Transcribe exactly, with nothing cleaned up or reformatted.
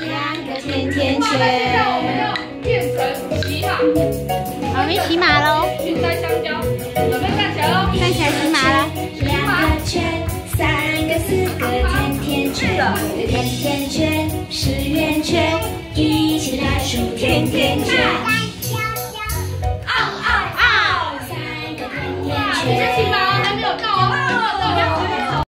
两个甜甜圈。 现在我们要变成骑马。 我们骑马喽！ 云山香蕉，准备站起来喽！ 站起来骑马了。 两个圈，三个、四个甜甜圈，甜甜圈。